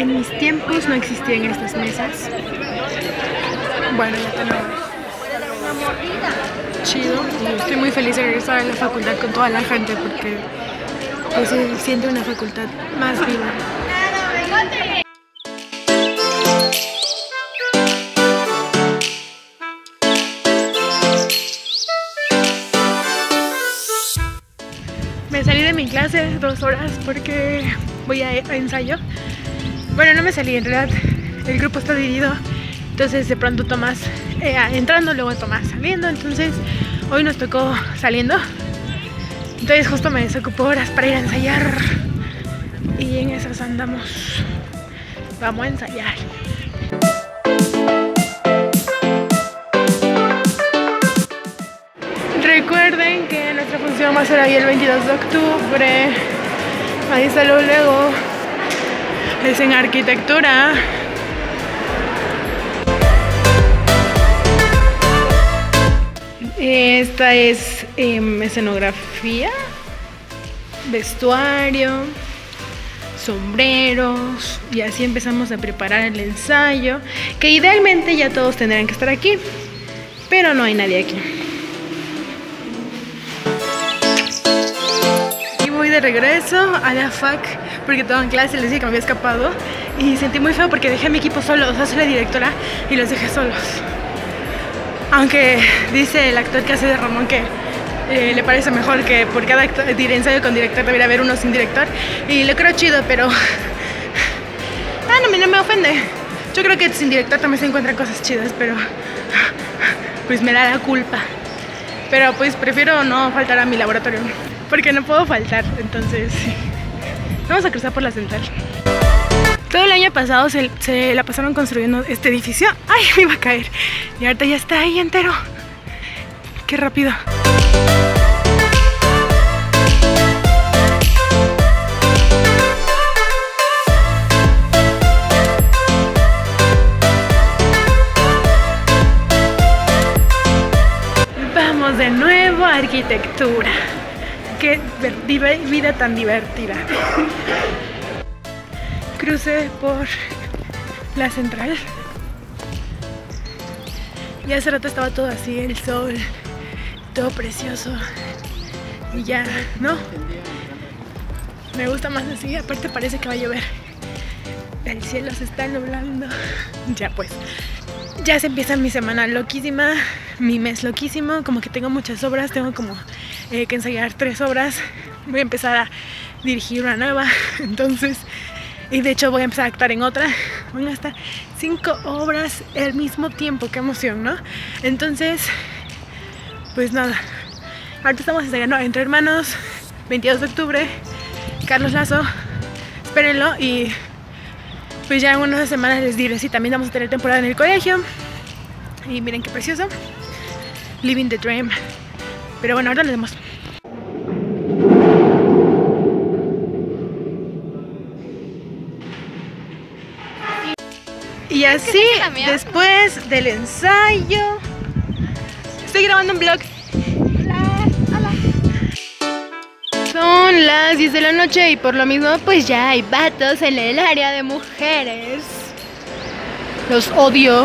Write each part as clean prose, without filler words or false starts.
En mis tiempos no existían estas mesas. Bueno, ya tenemos. Chido. Y estoy muy feliz de regresar a la facultad con toda la gente porque pues, se siente una facultad más viva. Me salí de mi clase 2 horas porque voy a ensayo. Bueno, no me salí, en realidad el grupo está dividido. Entonces de pronto Tomás entrando, luego Tomás saliendo. Entonces hoy nos tocó saliendo. Entonces justo me desocupó horas para ir a ensayar. Y en esas andamos. Vamos a ensayar. Recuerden que nuestra función va a ser ahí el 22 de octubre. Ahí está luego. Es en arquitectura. Esta es escenografía, vestuario, sombreros, y así empezamos a preparar el ensayo, que idealmente ya todos tendrán que estar aquí, pero no hay nadie aquí. Y voy de regreso a la fac porque estaba en clase, les dije que me había escapado y sentí muy feo porque dejé a mi equipo solo, o sea, soy la directora y los dejé solos. Aunque dice el actor que hace de Ramón que le parece mejor que por cada ensayo con director debería haber uno sin director. Y lo creo chido, pero... no me ofende. Yo creo que sin director también se encuentran cosas chidas, pero... pues me da la culpa. Pero pues prefiero no faltar a mi laboratorio, porque no puedo faltar, entonces... Vamos a cruzar por la central. Todo el año pasado se la pasaron construyendo este edificio. ¡Ay, me iba a caer! Y ahorita ya está ahí entero. ¡Qué rápido! Vamos de nuevo a arquitectura. ¡Qué vida tan divertida! Crucé por la central y hace rato estaba todo así, el sol, todo precioso y ya, ¿no? Me gusta más así, aparte parece que va a llover. El cielo se está nublando. Ya pues, ya se empieza mi semana loquísima, mi mes loquísimo, como que tengo muchas obras, tengo como que ensayar 3 obras, voy a empezar a dirigir una nueva, entonces... Y de hecho voy a empezar a actuar en otra. Van a estar 5 obras al mismo tiempo. ¡Qué emoción!, ¿no? Entonces, pues nada. Ahorita estamos ensayando Entre Hermanos, 22 de octubre, Carlos Lazo. Espérenlo y pues ya en unas semanas les diré si también vamos a tener temporada en el colegio. Y miren qué precioso. Living the dream. Pero bueno, ahora les muestro. Y así, después del ensayo, estoy grabando un vlog. Hola. Son las 10 de la noche y por lo mismo pues ya hay vatos en el área de mujeres. Los odio.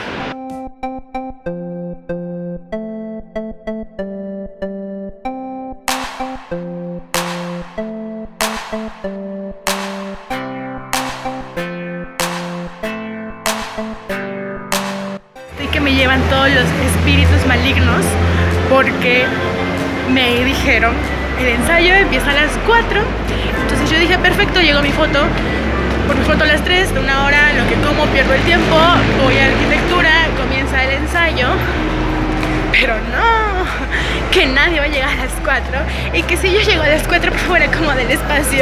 Que me llevan todos los espíritus malignos porque me dijeron el ensayo empieza a las 4, entonces yo dije perfecto, llegó mi foto, por mi foto a las 3, de 1 hora, lo que como, pierdo el tiempo, voy a arquitectura, comienza el ensayo, pero no, que nadie va a llegar a las 4 y que si yo llego a las 4 pues fuera como del espacio.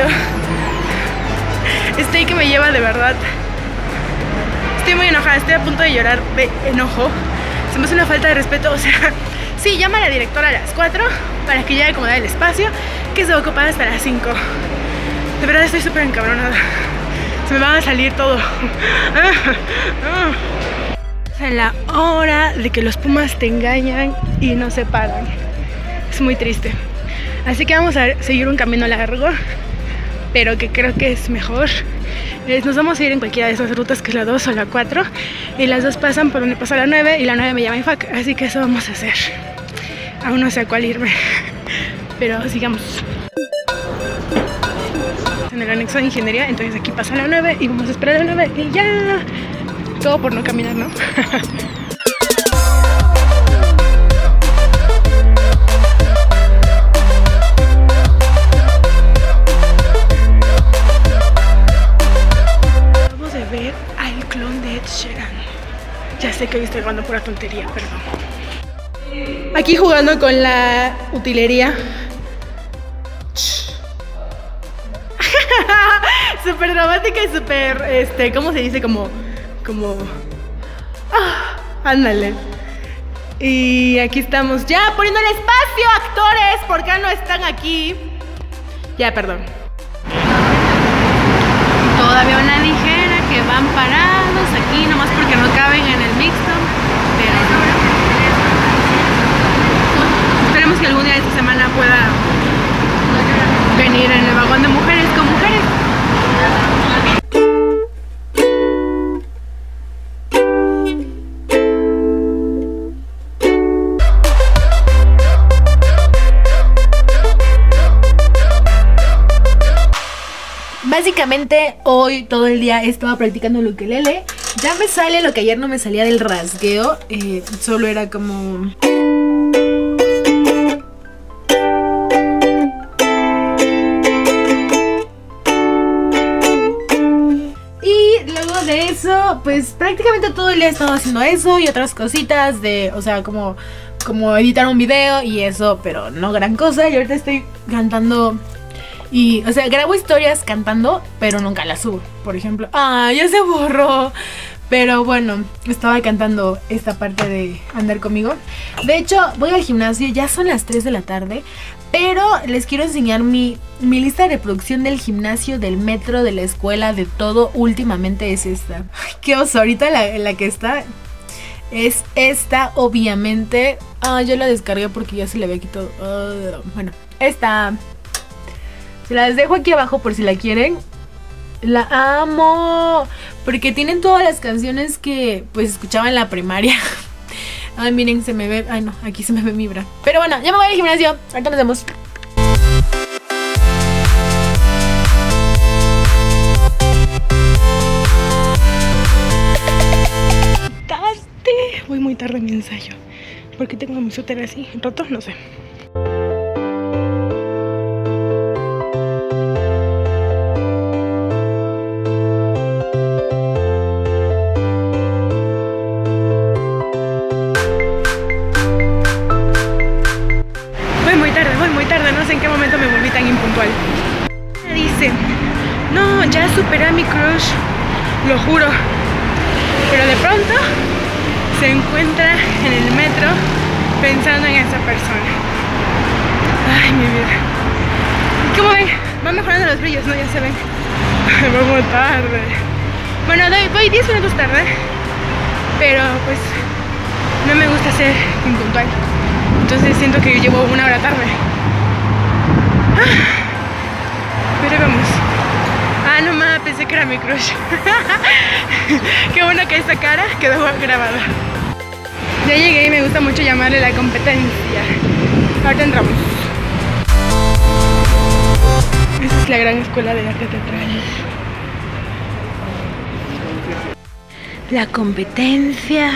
Estoy que me lleva de verdad. Estoy muy enojada, estoy a punto de llorar de enojo. Se me hace una falta de respeto, o sea, sí, llama a la directora a las 4 para que llegue a acomodar el espacio, que se va a ocupar hasta las 5. De verdad estoy súper encabronada. Se me va a salir todo. Es la hora de que los pumas te engañan y no se paran. Es muy triste. Así que vamos a seguir un camino largo, pero que creo que es mejor Nos vamos a ir en cualquiera de esas rutas, que es la 2 o la 4. Y las dos pasan por donde pasa la 9 y la 9 me llama IFAC. Así que eso vamos a hacer. Aún no sé a cuál irme, pero sigamos. En el anexo de ingeniería, entonces aquí pasa la 9 y vamos a esperar la 9 y ya. Todo por no caminar, ¿no? Vamos a ver al clon de Ed Sheeran. Ya sé que hoy estoy jugando pura tontería, perdón. Aquí jugando con la utilería. Súper dramática y súper, ¿cómo se dice? Como... ándale. Y aquí estamos ya poniendo el espacio, actores, ¿por qué no están aquí? Ya, perdón. Todavía una ligera que van parados aquí, nomás porque no caben en el mixto. Pero esperemos que algún día de esta semana pueda venir en el vagón de mujeres con mujeres. Básicamente hoy todo el día he estado practicando el ukelele. Ya me sale lo que ayer no me salía del rasgueo. Solo era como... Y luego de eso, pues prácticamente todo el día he estado haciendo eso y otras cositas de, o sea, como editar un video y eso, pero no gran cosa. Y ahorita estoy cantando... Y, o sea, grabo historias cantando, pero nunca las subo, por ejemplo. ¡Ah, ya se borró! Pero bueno, estaba cantando esta parte de Andar Conmigo. De hecho, voy al gimnasio, ya son las 3 de la tarde. Pero les quiero enseñar mi lista de reproducción del gimnasio, del metro, de la escuela, de todo. Últimamente es esta. Ay, qué oso, ahorita la que está es esta, obviamente. Yo la descargué porque ya se le había quitado. Bueno, esta... Se las dejo aquí abajo por si la quieren. La amo, porque tienen todas las canciones que pues escuchaba en la primaria. Ay, miren, se me ve... Ay, no, aquí se me ve mi bra. Pero bueno, ya me voy al gimnasio. Ahorita nos vemos. Voy muy tarde en mi ensayo. ¿Por qué tengo mi suéter así roto? No sé. No sé en qué momento me volví tan impuntual. Dice, no, ya superé a mi crush, lo juro. Pero de pronto se encuentra en el metro pensando en esa persona. Ay, mi vida. ¿Y cómo ven? Van mejorando los brillos, ¿no? Ya se ven. Vamos tarde. Bueno, voy 10 minutos tarde. Pero pues no me gusta ser impuntual. Entonces siento que yo llevo 1 hora tarde. Pero vamos. No mames, pensé que era mi crush. Qué bueno que esta cara quedó grabada. Ya llegué y me gusta mucho llamarle la competencia. Ahorita entramos. Esa es la gran escuela de arte teatral. La competencia.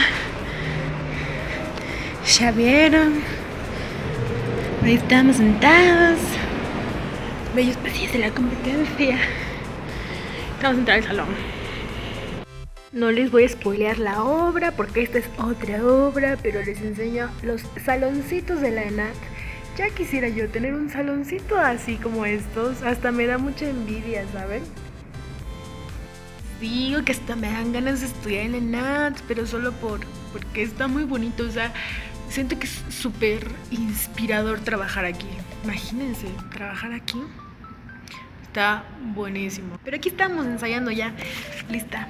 Ya vieron. Ahí estamos sentados. Bellos pasillos de la competencia. Vamos a entrar al salón. No les voy a spoilear la obra porque esta es otra obra, pero les enseño los saloncitos de la ENAT. Ya quisiera yo tener un saloncito así como estos. Hasta me da mucha envidia, ¿saben? Digo que hasta me dan ganas de estudiar en la ENAT, pero solo porque está muy bonito. O sea, siento que es súper inspirador trabajar aquí. Imagínense, trabajar aquí. Está buenísimo. Pero aquí estamos ensayando ya. Lista.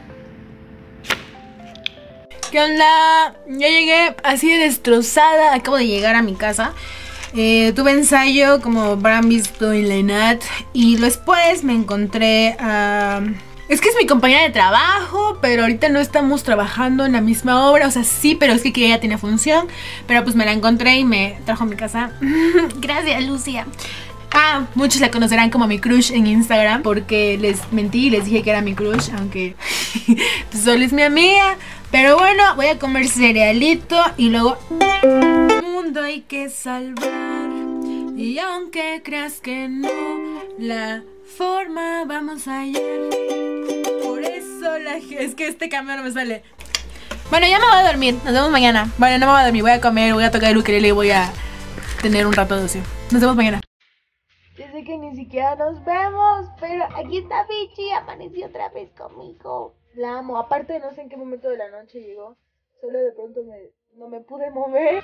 ¿Qué onda? Ya llegué así de destrozada. Acabo de llegar a mi casa. Tuve ensayo, como habrán visto, en la ENAT. Y después me encontré a Es que es mi compañera de trabajo, pero ahorita no estamos trabajando en la misma obra. O sea, sí, pero es que ella tiene función. Pero pues me la encontré y me trajo a mi casa. Gracias, Lucia. Ah, muchos la conocerán como mi crush en Instagram, porque les mentí y les dije que era mi crush, aunque solo es mi amiga. Pero bueno, voy a comer cerealito y luego... mundo hay que salvar. Y aunque creas que no, la forma vamos a hallar. Por eso es que este cambio no me sale. Bueno, ya me voy a dormir. Nos vemos mañana. Bueno, no me voy a dormir. Voy a comer, voy a tocar el ukelele y voy a tener un rato de ocio. Nos vemos mañana. Ya sé que ni siquiera nos vemos, pero aquí está Bichi. Amaneció otra vez conmigo. La amo. Aparte, no sé en qué momento de la noche llegó. Solo de pronto no me pude mover.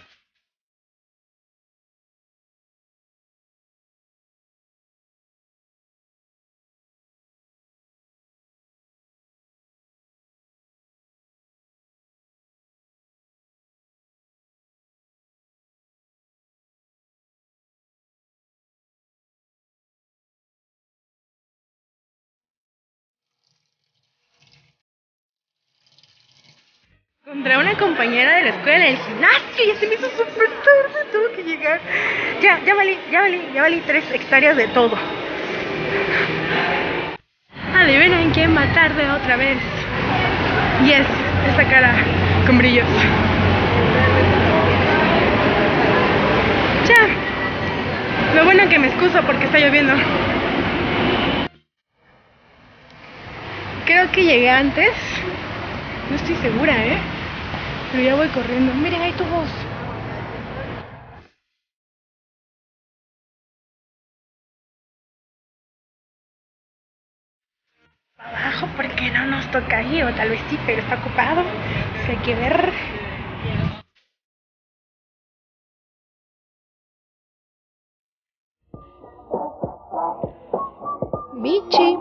Encontré a una compañera de la escuela en el gimnasio y ya se me hizo súper tarde, tuve que llegar. Ya valí 3 hectáreas de todo. Adivinen quién va tarde otra vez. Yes, esta cara con brillos. Ya. Lo bueno que me excuso porque está lloviendo. Creo que llegué antes. No estoy segura, pero ya voy corriendo. Miren, hay tubos. Abajo porque no nos toca ir, o tal vez sí, pero está ocupado. Así hay que ver. Bichi.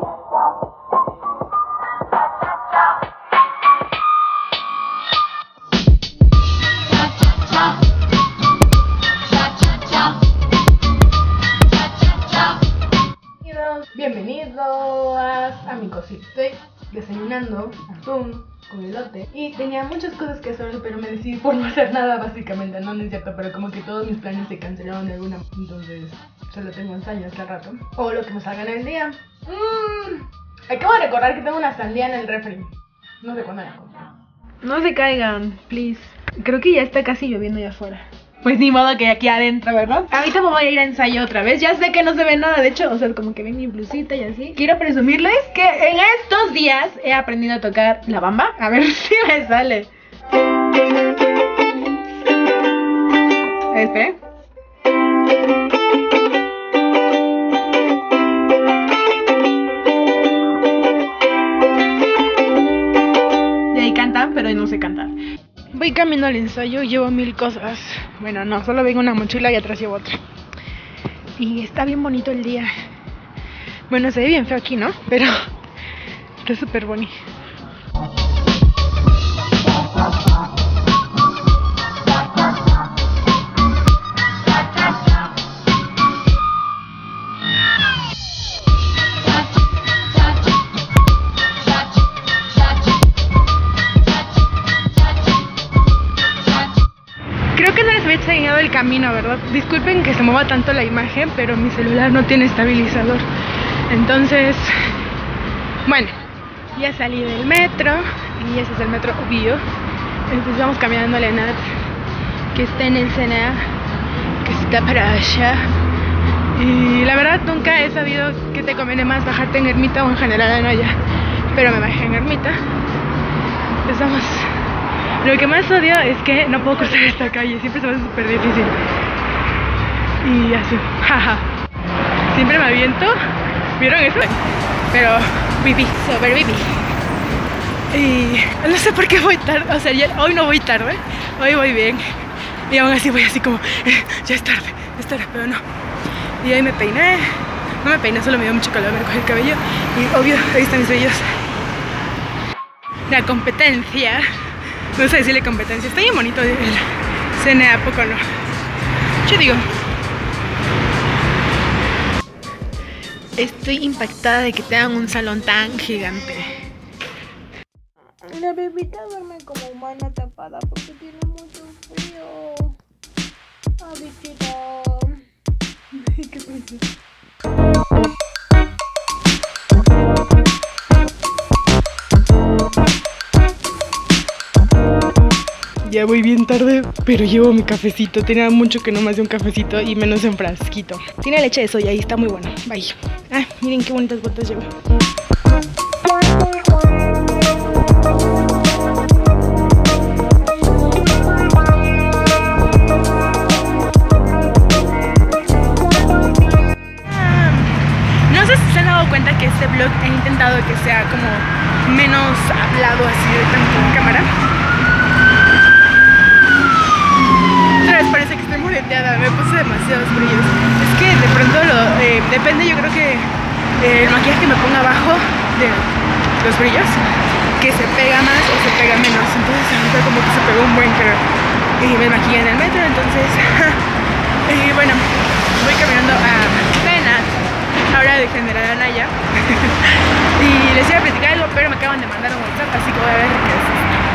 Bienvenidos a mi cosita. Estoy desayunando atún con elote y tenía muchas cosas que hacer, pero me decidí por no hacer nada básicamente. No es cierto, pero como que todos mis planes se cancelaron de alguna, entonces solo tengo ensayo hasta el rato o lo que me salga en el día. Acabo de recordar que tengo una sandía en el refri. No sé cuándo la compré. No se caigan, please. Creo que ya está casi lloviendo allá afuera. Pues ni modo que aquí adentro, ¿verdad? Ahorita me voy a ir a ensayo otra vez. Ya sé que no se ve nada, de hecho, o sea, como que ven mi blusita y así. Quiero presumirles que en estos días he aprendido a tocar la bamba. A ver si me sale. Espera. Y ahí cantan, pero no sé cantar. Voy camino al ensayo y llevo 1000 cosas. Bueno, no, solo vengo una mochila y atrás llevo otra. Y está bien bonito el día. Bueno, se ve bien feo aquí, ¿no? Pero está súper bonito. Enseñado el camino, ¿verdad? Disculpen que se mueva tanto la imagen, pero mi celular no tiene estabilizador. Entonces, bueno, ya salí del metro y ese es el metro obvio. Entonces vamos caminando a la ENAD, que está en el Sena, que está para allá. Y la verdad nunca he sabido que te conviene más bajarte en Ermita o en General Anaya, pero me bajé en Ermita. Empezamos. Lo que más odio es que no puedo cruzar esta calle, siempre se me hace súper difícil. Y así, jaja. Siempre me aviento. ¿Vieron eso? Pero viví, super viví. Y no sé por qué voy tarde, o sea, hoy no voy tarde, hoy voy bien. Y aún así voy así como, ya es tarde, pero no. Y ahí me peiné, no me peiné, solo me dio mucho calor, me recogí el cabello. Y obvio, ahí están mis vellos. La competencia. No sé decirle competencia, está bien bonito el CNA, ¿a poco no? Yo digo. Estoy impactada de que tengan un salón tan gigante. La bebita duerme como humana tapada porque tiene mucho frío. Ah, bichita. ¿Qué pasa? Ya voy bien tarde, pero llevo mi cafecito. Tenía mucho que no me hacía un cafecito y menos en frasquito. Tiene leche de soya y está muy bueno. Bye. Ah, miren qué bonitas botas llevo. No sé si se han dado cuenta que este vlog he intentado que sea como menos hablado así de tanto en cámara. Parece que estoy moreteada, me puse demasiados brillos. Es que de pronto depende, yo creo que el maquillaje que me ponga abajo de los brillos, que se pega más o se pega menos. Entonces ahorita como que se pegó un buen, creo. Y me maquillé en el metro, entonces bueno, voy caminando a Penat, ahora de General Anaya. Y les iba a platicar algo, pero me acaban de mandar un WhatsApp, así que voy a ver qué es.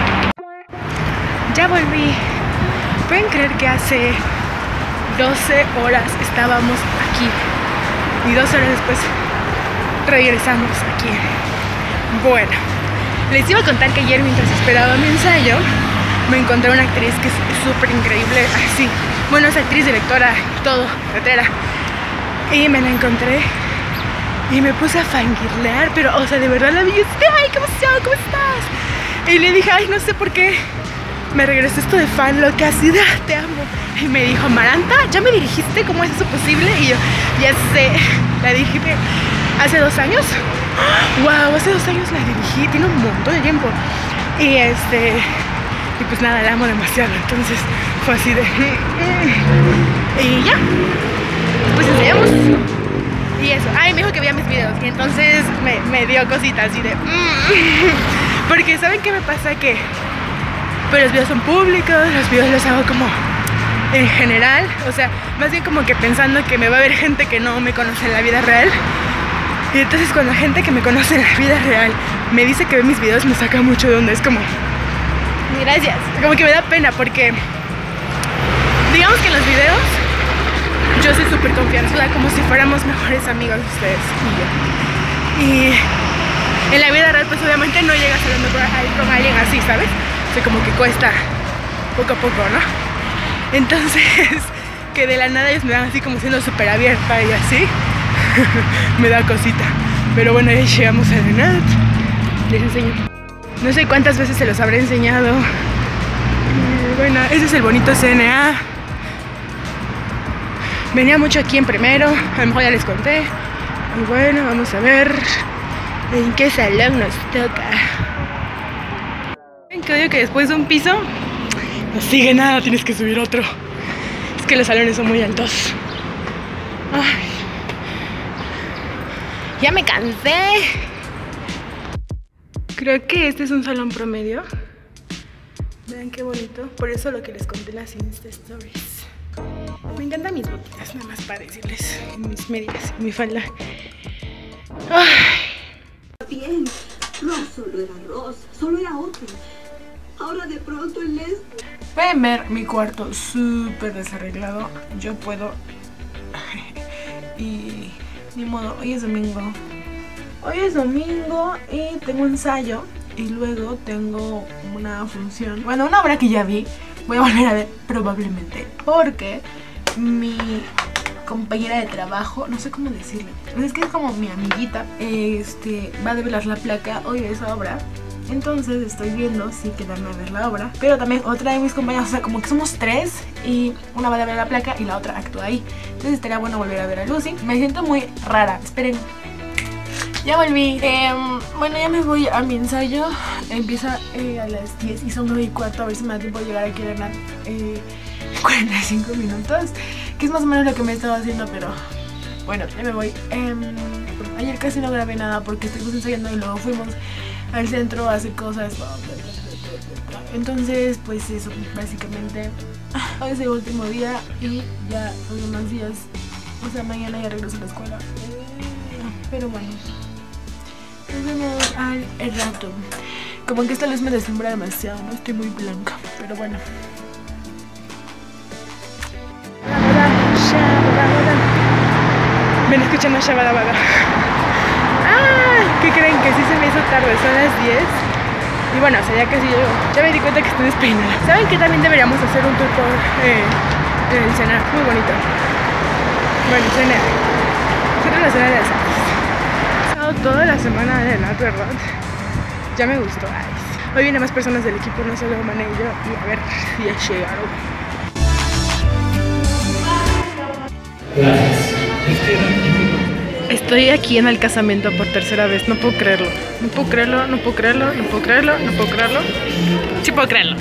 Ya volví. ¿Pueden creer que hace 12 horas estábamos aquí? Y 12 horas después regresamos aquí. Bueno, les iba a contar que ayer mientras esperaba mi ensayo me encontré una actriz que es súper increíble, así. Bueno, es actriz, directora, todo, etcétera. Y me la encontré y me puse a fangirlear, pero, o sea, de verdad la vi y dije, ¡ay, qué emoción! ¿Cómo estás? Y le dije, ay, no sé por qué me regresó esto de fan loca, así de te amo. Y me dijo, Amaranta, ¿ya me dirigiste? ¿Cómo es eso posible? Y yo, ya sé, la dirigí hace 2 años. Wow, hace 2 años la dirigí, tiene un montón de tiempo. Y pues nada, la amo demasiado. Entonces fue así de y ya, pues enseñamos. Y eso, ay, me dijo que veía mis videos. Y entonces me dio cositas así de porque ¿saben qué me pasa? Que pero los videos son públicos, los videos los hago como en general, o sea, más bien como que pensando que me va a haber gente que no me conoce en la vida real. Y entonces cuando la gente que me conoce en la vida real me dice que ve mis videos, me saca mucho de onda, es como, gracias, como que me da pena porque digamos que en los videos yo soy súper confianzuda, como si fuéramos mejores amigos ustedes y yo. Y en la vida real pues obviamente no llegas hablando con alguien así, ¿sabes? O sea, como que cuesta poco a poco, ¿no? Entonces, que de la nada ellos me dan así como siendo súper abierta y así, me da cosita. Pero bueno, ya llegamos a Renat. Les enseño. No sé cuántas veces se los habré enseñado. Bueno, ese es el bonito CNA. Venía mucho aquí en primero, a lo mejor ya les conté. Y bueno, vamos a ver en qué salón nos toca. Que odio que después de un piso no sigue nada, tienes que subir otro. Es que los salones son muy altos. Ay. Ya me cansé. Creo que este es un salón promedio. Vean qué bonito. Por eso lo que les conté en las Insta Stories. Me encantan mis botitas, nada más para decirles. Mis medias, mi falda. Ay. Bien, Ross solo era Ross, solo era otro. Ahora de pronto él es... Pueden ver mi cuarto súper desarreglado. Yo puedo. Y ni modo, hoy es domingo. Hoy es domingo y tengo ensayo. Y luego tengo una función. Bueno, una obra que ya vi. Voy a volver a ver probablemente. Porque mi compañera de trabajo, no sé cómo decirle, es que es como mi amiguita, va a develar la placa hoy de esa obra. Entonces estoy viendo si quedarme a ver la obra. Pero también otra de mis compañeras, o sea, como que somos 3 y una va a develar la placa y la otra actúa ahí. Entonces estaría bueno volver a ver a Lucy. Me siento muy rara, esperen. Ya volví. Bueno, ya me voy a mi ensayo. Empieza a las 10 y son 9:15. A ver si me da tiempo de llegar aquí a Hernán 45 minutos. Que es más o menos lo que me he estado haciendo, pero bueno, ya me voy. Ayer casi no grabé nada porque estuvimos ensayando y luego fuimos al centro a hacer cosas. Entonces, pues eso, básicamente. Hoy es el último día y ya los demás días, o sea, mañana ya regreso a la escuela. Pero bueno, nos vemos al rato. Como que esta luz me deslumbra demasiado, no estoy muy blanca, pero bueno. Ven escuchando Shabadabada. ¿Qué creen? Que sí se me hizo tarde, son las 10. Y bueno, o sea, ya casi llego. Ya me di cuenta que estoy despeinada. ¿Saben que también deberíamos hacer un tour por el cenar? Muy bonito. Bueno, cenar. Nosotros la cena de las artes. He estado toda la semana de la verdad. Ya me gustó. Ay, hoy vienen más personas del equipo, no solo Mané y yo. Y a ver si ya llegaron. Estoy aquí en el casamiento por tercera vez, no puedo creerlo. No puedo creerlo, no puedo creerlo, no puedo creerlo, no puedo creerlo. Sí puedo creerlo.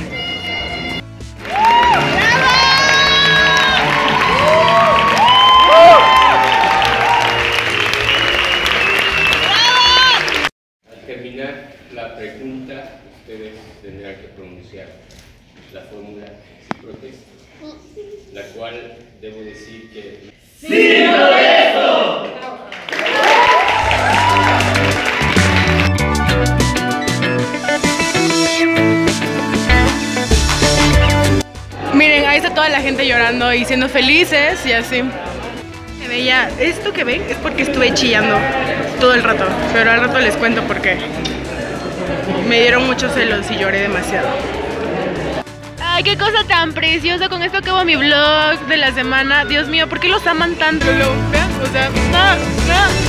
Al terminar la pregunta, ustedes tendrán que pronunciar la fórmula si protesto, la cual debo decir que... ¡Sí protesto! Miren, ahí está toda la gente llorando y siendo felices y así. Se veía, esto que ven es porque estuve chillando todo el rato, pero al rato les cuento por qué. Me dieron muchos celos y lloré demasiado. Ay, qué cosa tan preciosa. Con esto acabo mi vlog de la semana. Dios mío, ¿por qué los aman tanto? ¿Vean? O sea, no.